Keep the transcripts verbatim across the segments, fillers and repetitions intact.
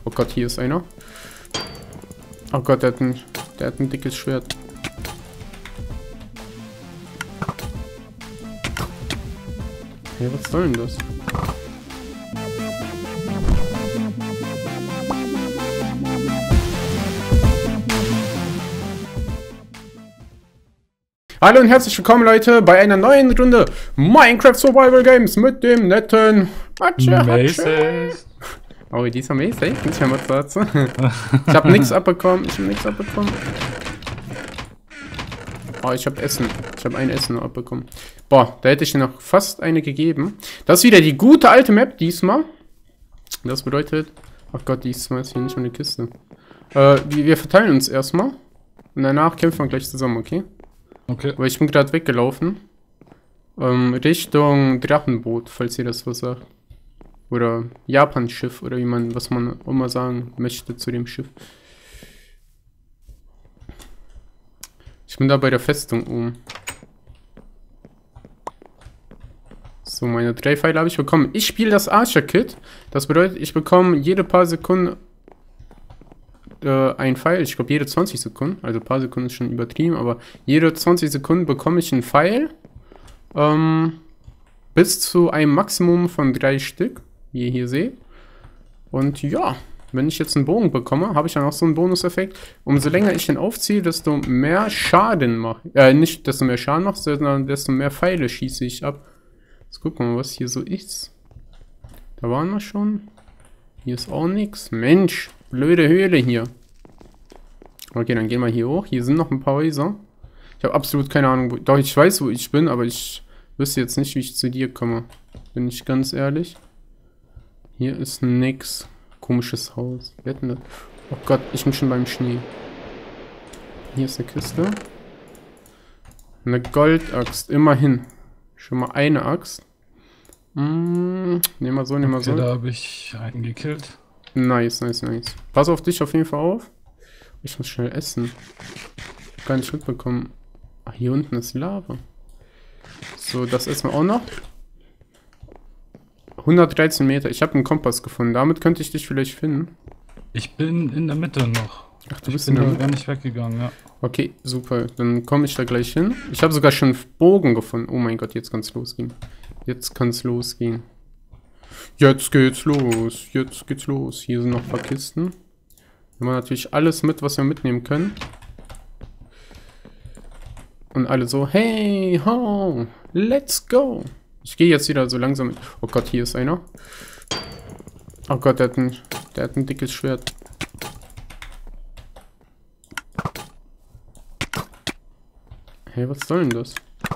Oh Gott, hier ist einer. Oh Gott, der hat ein, der hat ein dickes Schwert. Hey, was soll denn das? Hallo und herzlich willkommen, Leute, bei einer neuen Runde Minecraft Survival Games mit dem netten Mace. Oh, dieser Mace, ey, nicht mehr was dazu. Ich hab nichts abbekommen, ich hab nichts abbekommen. Oh, ich hab Essen. Ich hab ein Essen noch abbekommen. Boah, da hätte ich dir noch fast eine gegeben. Das ist wieder die gute alte Map diesmal. Das bedeutet... Ach Gott, diesmal ist hier nicht mehr eine Kiste. Äh, wir verteilen uns erstmal. Und danach kämpfen wir gleich zusammen, okay? Okay. Aber ich bin gerade weggelaufen. Ähm, Richtung Drachenboot, falls ihr das was sagt. Oder Japan-Schiff, oder wie man, was man immer sagen möchte zu dem Schiff. Ich bin da bei der Festung oben. So, meine drei Pfeile habe ich bekommen. Ich spiele das Archer-Kit. Das bedeutet, ich bekomme jede paar Sekunden äh, ein Pfeil. Ich glaube, jede zwanzig Sekunden. Also ein paar Sekunden ist schon übertrieben, aber jede zwanzig Sekunden bekomme ich einen Pfeil. Ähm, bis zu einem Maximum von drei Stück, wie ihr hier seht. Und ja, wenn ich jetzt einen Bogen bekomme, habe ich dann auch so einen Bonuseffekt. Umso länger ich den aufziehe, desto mehr Schaden mache ich. Äh, nicht desto mehr Schaden mache, sondern desto mehr Pfeile schieße ich ab. Jetzt gucken wir mal, was hier so ist. Da waren wir schon. Hier ist auch nichts. Mensch, blöde Höhle hier. Okay, dann gehen wir hier hoch. Hier sind noch ein paar Häuser. Ich habe absolut keine Ahnung, wo... Doch, ich weiß, wo ich bin, aber ich wüsste jetzt nicht, wie ich zu dir komme. Bin ich ganz ehrlich. Hier ist nix. Komisches Haus. Wir hätten das... Oh Gott, ich bin schon beim Schnee. Hier ist eine Kiste. Eine Goldaxt, immerhin. Schon mal eine Axt. Mm, nehmen wir so, nehmen wir okay, so. Da habe ich einen gekillt. Nice, nice, nice. Pass auf dich auf jeden Fall auf. Ich muss schnell essen. Ich hab gar nicht mitbekommen. Ach, hier unten ist Lava. So, das essen wir auch noch. hundertdreizehn Meter. Ich habe einen Kompass gefunden. Damit könnte ich dich vielleicht finden. Ich bin in der Mitte noch. Ach, du ich bist bin in der da gar nicht weggegangen, ja. Okay, super. Dann komme ich da gleich hin. Ich habe sogar schon einen Bogen gefunden. Oh mein Gott, jetzt kann es losgehen. Jetzt kann es losgehen. Jetzt geht's los. Jetzt geht's los. Hier sind noch ein paar Kisten. Nehmen wir natürlich alles mit, was wir mitnehmen können. Und alle so, hey, ho, let's go. Ich gehe jetzt wieder so langsam mit. Oh Gott, hier ist einer. Oh Gott, der hat ein, der hat ein dickes Schwert. Hey, was soll denn das?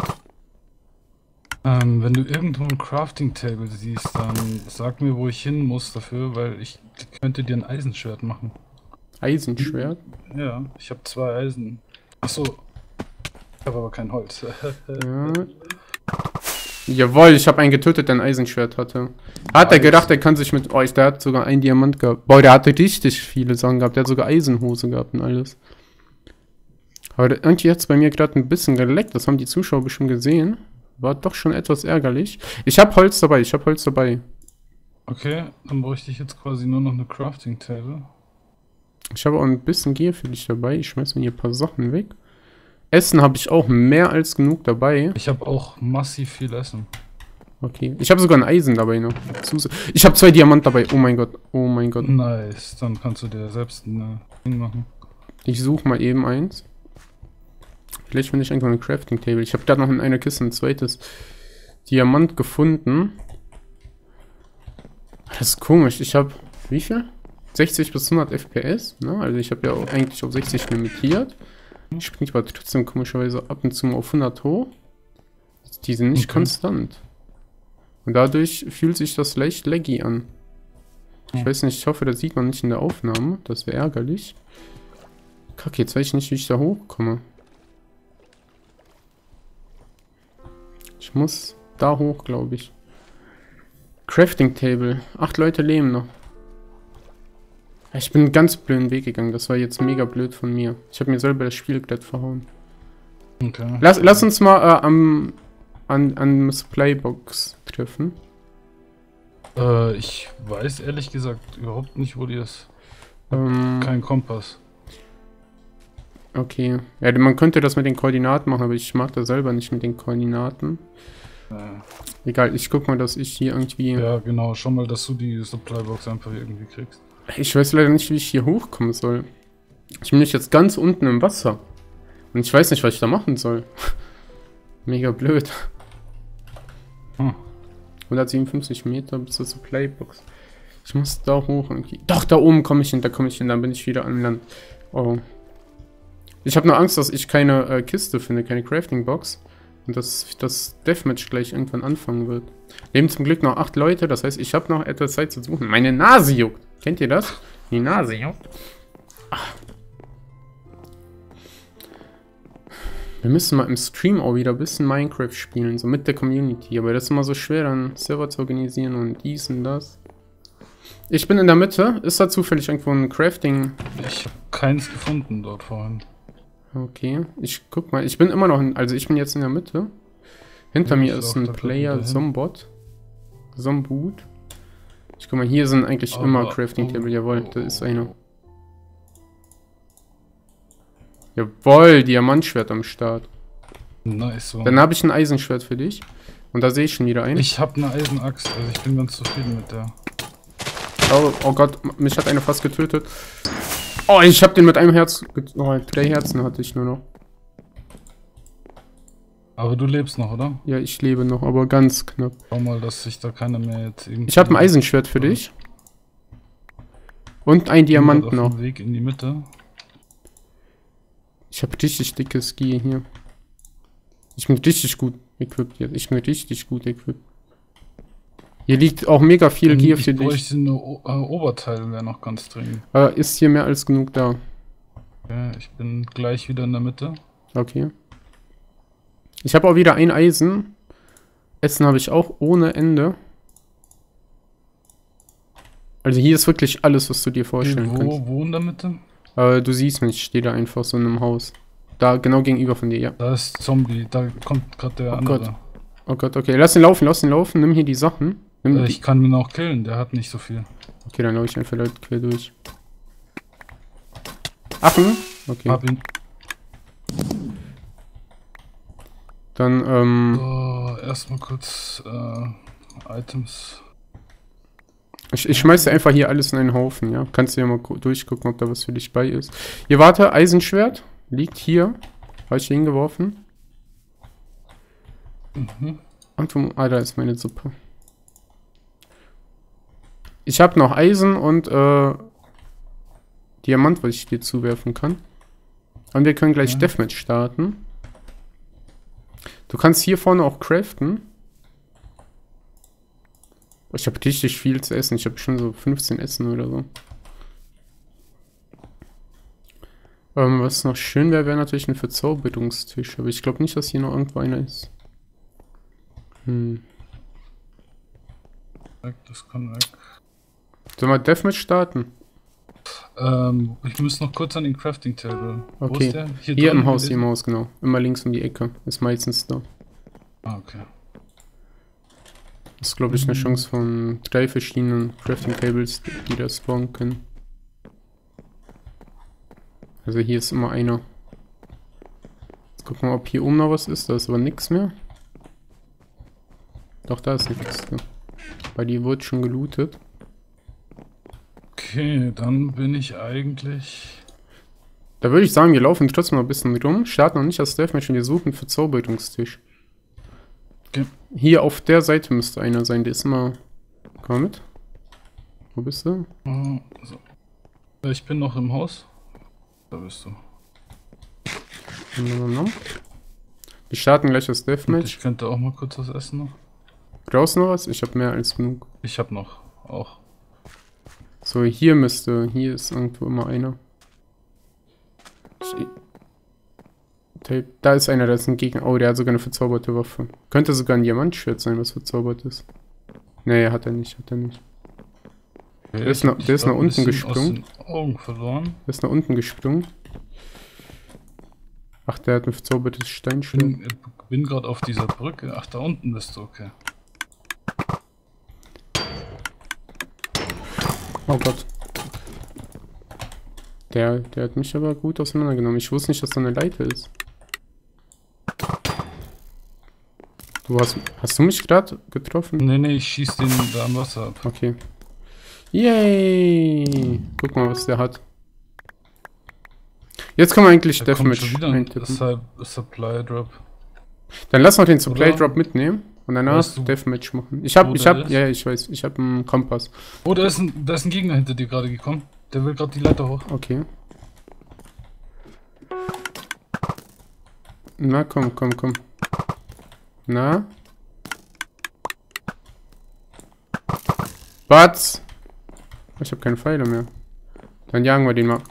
Ähm, wenn du irgendwo ein Crafting Table siehst, dann sag mir, wo ich hin muss dafür, weil ich könnte dir ein Eisenschwert machen. Eisenschwert? Ja, ich habe zwei Eisen. Achso, ich habe aber kein Holz. Ja. Jawohl, ich habe einen getötet, der ein Eisenschwert hatte. Hat er gedacht, er kann sich mit... Oh, der hat sogar einen Diamant gehabt. Boah, der hatte richtig viele Sachen gehabt. Der hat sogar Eisenhose gehabt und alles. Aber der, irgendwie hat es bei mir gerade ein bisschen geleckt. Das haben die Zuschauer bestimmt gesehen. War doch schon etwas ärgerlich. Ich habe Holz dabei, ich habe Holz dabei. Okay, dann bräuchte ich jetzt quasi nur noch eine Crafting Table. Ich habe auch ein bisschen Gier für dich dabei. Ich schmeiß mir hier ein paar Sachen weg. Essen habe ich auch mehr als genug dabei. Ich habe auch massiv viel Essen. Okay, ich habe sogar ein Eisen dabei noch. Ich habe zwei Diamant dabei. Oh mein Gott, oh mein Gott. Nice, dann kannst du dir selbst ein Ding machen. Ich suche mal eben eins. Vielleicht finde ich irgendwann ein Crafting Table. Ich habe gerade noch in einer Kiste ein zweites Diamant gefunden. Das ist komisch. Ich habe, wie viel? sechzig bis hundert F P S. Ne? Also ich habe ja auch eigentlich auf sechzig limitiert. Springt aber trotzdem komischerweise ab und zu mal auf hundert hoch. Die sind nicht okay. Konstant. Und dadurch fühlt sich das leicht laggy an. Ich weiß nicht, ich hoffe, das sieht man nicht in der Aufnahme. Das wäre ärgerlich. Kacke, jetzt weiß ich nicht, wie ich da hochkomme. Ich muss da hoch, glaube ich. Crafting Table. Acht Leute leben noch. Ich bin einen ganz blöden Weg gegangen. Das war jetzt mega blöd von mir. Ich habe mir selber das Spiel glatt verhauen. Okay. Lass, lass uns mal äh, am an, an Supplybox treffen. Äh, ich weiß ehrlich gesagt überhaupt nicht, wo die ist. Ähm, Kein Kompass. okay. Ja, man könnte das mit den Koordinaten machen, aber ich mag das selber nicht mit den Koordinaten. Äh, Egal, ich guck mal, dass ich hier irgendwie... ja, genau. Schau mal, dass du die Supplybox einfach irgendwie kriegst. Ich weiß leider nicht, wie ich hier hochkommen soll. Ich bin nicht jetzt ganz unten im Wasser. Und ich weiß nicht, was ich da machen soll. Mega blöd. Hm. hundertsiebenundfünfzig Meter bis zur Supplybox. Ich muss da hoch irgendwie. Doch, da oben komme ich hin, da komme ich hin, dann bin ich wieder an Land. Oh. Ich habe nur Angst, dass ich keine äh, Kiste finde, keine Crafting-Box. Und dass das Deathmatch gleich irgendwann anfangen wird. Leben zum Glück noch acht Leute, das heißt, ich habe noch etwas Zeit zu suchen. Meine Nase juckt. Kennt ihr das? Die Nase juckt. Ach. Wir müssen mal im Stream auch wieder ein bisschen Minecraft spielen, so mit der Community. Aber das ist immer so schwer, dann Server zu organisieren und dies und das. Ich bin in der Mitte. Ist da zufällig irgendwo ein Crafting? Ich habe keins gefunden dort vorhin. Okay, ich guck mal. Ich bin immer noch in, also ich bin jetzt in der Mitte. Hinter Ja, mir ich ist auch ein da Player, dahin. Zombot. Zombot. Ich guck mal, hier sind eigentlich Aber- immer Crafting Table. oh, Jawohl, oh, da ist oh, einer. oh. Jawohl, Diamantschwert am Start. Nice one. Dann habe ich ein Eisenschwert für dich. Und da sehe ich schon wieder einen. Ich habe eine Eisenaxt, also ich bin ganz zufrieden mit der. Oh, oh Gott, mich hat einer fast getötet. Oh, ich habe den mit einem Herz... get- Oh, drei Herzen hatte ich nur noch. Aber du lebst noch, oder? Ja, ich lebe noch, aber ganz knapp. Schau mal, dass sich da keiner mehr jetzt irgendwie... Ich habe ein Eisenschwert für dich. Und ein Diamant auf noch. dem Weg in die Mitte. Ich habe richtig dickes Gear hier. Ich bin richtig gut equipped jetzt. Ich bin richtig gut equipped. Hier liegt auch mega viel Gear ich für dich. bräuchte eine o äh, Oberteil, wäre noch ganz dringend. Aber ist hier mehr als genug da. Ja, ich bin gleich wieder in der Mitte. Okay. Ich habe auch wieder ein Eisen. Essen habe ich auch ohne Ende. Also hier ist wirklich alles, was du dir vorstellen wo, kannst. wo in der Mitte? Aber du siehst mich, ich stehe da einfach so in einem Haus. Da, genau gegenüber von dir, ja. Da ist Zombie, da kommt gerade der Oh andere. Gott. Oh Gott, okay. Lass ihn laufen, lass ihn laufen. Nimm hier die Sachen. Nimm Äh, die. ich kann ihn auch killen, der hat nicht so viel. Okay, dann laufe ich einfach Leute quer durch. Affen? Okay. Hab ihn. Dann, ähm... So, erstmal kurz äh, Items. Ich, ich schmeiße einfach hier alles in einen Haufen, ja. Kannst du ja mal gu- durchgucken, ob da was für dich bei ist. Hier, warte, Eisenschwert. Liegt hier. Habe ich hier hingeworfen. Mhm. Und wo, ah, da ist meine Suppe. Ich habe noch Eisen und äh, Diamant, was ich dir zuwerfen kann. Und wir können gleich Ja. Deathmatch starten. Du kannst hier vorne auch craften. Ich habe richtig viel zu essen. Ich habe schon so fünfzehn Essen oder so. Ähm, was noch schön wäre, wäre natürlich ein Verzauberungstisch. Aber ich glaube nicht, dass hier noch irgendwo einer ist. Hm. Weg, das kann weg. Sollen wir Deathmatch starten? Ähm, ich muss noch kurz an den Crafting Table. Wo Okay. ist der? Hier, drin im Haus, hier gewesen? im Haus, genau. Immer links um die Ecke. Ist meistens da. Ah, okay. Das ist, glaube ich, eine Mhm. Chance von drei verschiedenen Crafting Tables, die da spawnen können. Also hier ist immer einer. Jetzt gucken wir, ob hier oben noch was ist. Da ist aber nichts mehr. Doch, da ist nichts. Bei dir wurde schon gelootet. Okay, dann bin ich eigentlich... Da würde ich sagen, wir laufen trotzdem noch ein bisschen rum. Starten noch nicht das Deathmatch und wir suchen für Zauberungstisch. Okay. Hier auf der Seite müsste einer sein. Der ist immer... Komm mal mit. Wo bist du? Oh, so. Ich bin noch im Haus. Da bist du. Nom, nom, nom. Wir starten gleich das Und Deathmatch. ich könnte auch mal kurz was essen noch. Brauchst du noch was? Ich habe mehr als genug. Ich hab noch. Auch. So, hier müsste... Hier ist irgendwo immer einer. Ich, Tape. Da ist einer, da ist ein Gegner. Oh, der hat sogar eine verzauberte Waffe. Könnte sogar ein Diamantschwert sein, was verzaubert ist. Nee, hat er nicht, hat er nicht. Okay, Der ist ich nach- hab dich der ist grad nach ein unten bisschen gesprungen. Aus den Augen verloren. Der ist nach unten gesprungen. Ach, der hat ein verzaubertes Steinschwert. Bin, bin gerade auf dieser Brücke. Ach, da unten bist du, okay. Oh Gott. Der, der hat mich aber gut auseinandergenommen. Ich wusste nicht, dass da eine Leiter ist. Du hast, hast du mich gerade getroffen? Nee, nee, ich schieß den da am Wasser ab. Okay. Yay! Guck mal, was der hat. Jetzt können wir eigentlich Da kommt Deathmatch schon wieder ein eintippen. Sup- Supply Drop. Dann lass noch den Supply Oder? Drop mitnehmen und danach Weißt du, Deathmatch machen. Ich hab, wo ich der hab, ist? ja, ich weiß, ich hab einen Kompass. Oh, da ist ein, da ist ein Gegner hinter dir gerade gekommen. Der will gerade die Leiter hoch. Okay. Na, komm, komm, komm. Na? Was? Ich hab keine Pfeile mehr. Dann jagen wir den mal.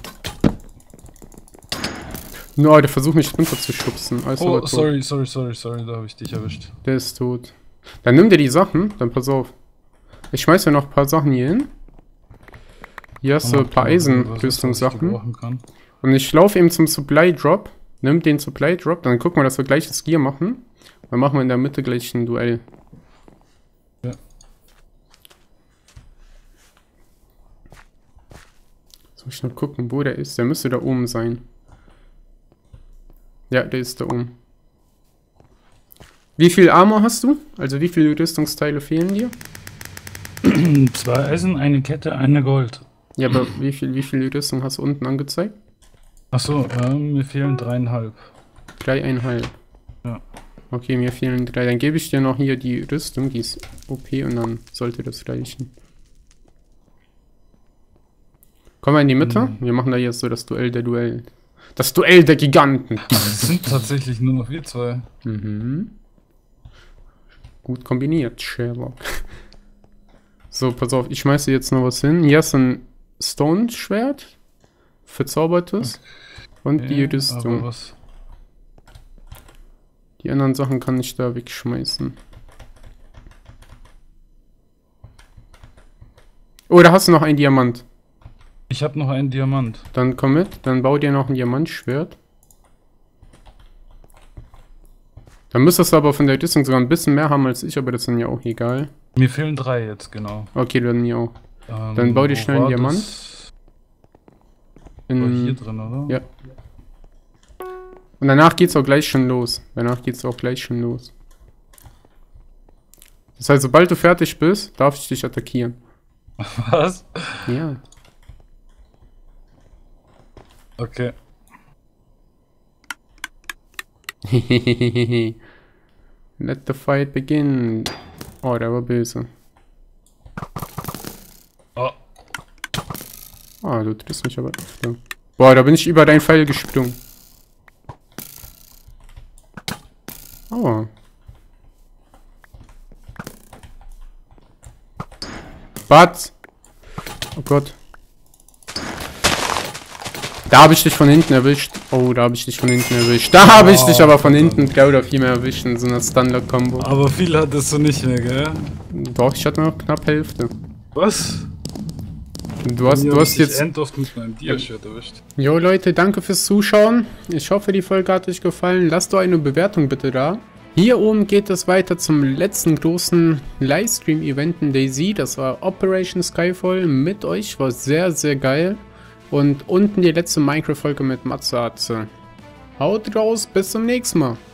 No, der versucht mich runter zu schubsen. Alles aber Oh, tot. sorry, sorry, sorry, sorry, da habe ich dich erwischt. Der ist tot. Dann nimm dir die Sachen, dann pass auf. Ich schmeiß ja noch ein paar Sachen hier hin. Hier hast du ein paar Eisenrüstungssachen. Und ich laufe eben zum Supply Drop. Nimm den Supply Drop, dann gucken wir, dass wir gleich das Gear machen. Dann machen wir in der Mitte gleich ein Duell. Ja. Soll ich noch gucken, wo der ist? Der müsste da oben sein. Ja, der ist da oben. Wie viel Armor hast du? Also wie viele Rüstungsteile fehlen dir? Zwei Eisen, eine Kette, eine Gold. Ja, aber wie viel, wie viel Rüstung hast du unten angezeigt? Achso, ähm, mir fehlen dreieinhalb. Dreieinhalb. Ja. Okay, mir fehlen drei. Dann gebe ich dir noch hier die Rüstung, die ist O P und dann sollte das reichen. Kommen wir in die Mitte? Mhm. Wir machen da jetzt so das Duell der Duell. Das Duell der Giganten. Es sind tatsächlich nur noch wir zwei. Mhm. Gut kombiniert, Sherlock. So, pass auf, ich schmeiße jetzt noch was hin. Hier ist ein Stone-Schwert. Verzaubertes. Und die Okay, Rüstung. aber was? Die anderen Sachen kann ich da wegschmeißen. Oh, da hast du noch einen Diamant. Ich habe noch einen Diamant. Dann komm mit, dann bau dir noch ein Diamantschwert. Dann müsstest du aber von der Rüstung sogar ein bisschen mehr haben als ich, aber das ist dann ja auch egal. Mir fehlen drei jetzt, genau. Okay, dann mir auch. Ähm, Dann bau dir wo schnell einen war Diamant. das? War hier In, drin, oder? ja. Und danach geht's auch gleich schon los. Danach geht's auch gleich schon los. Das heißt, sobald du fertig bist, darf ich dich attackieren. Was? Ja. Okay. Let the fight begin. Oh, der war böse. Oh. Ah, du triffst mich aber öfter. Boah, da bin ich über deinen Pfeil gesprungen. Aua. Was? Oh Gott. Da habe ich dich von hinten erwischt. Oh, da habe ich dich von hinten erwischt. Da habe ich dich aber von hinten drei oder vier mehr erwischt in so einer Standard-Combo. Aber viel hattest du nicht mehr, gell? Doch, ich hatte noch knapp Hälfte. Was? Du hast, du hast jetzt... end oft mit meinem Dia-Shirt erwischt. Jo Leute, danke fürs Zuschauen. Ich hoffe, die Folge hat euch gefallen. Lasst doch eine Bewertung bitte da. Hier oben geht es weiter zum letzten großen Livestream-Event in DayZ. Das war Operation Skyfall mit euch. War sehr, sehr geil. Und unten die letzte Minecraft-Folge mit Matze Atze. Haut raus, bis zum nächsten Mal.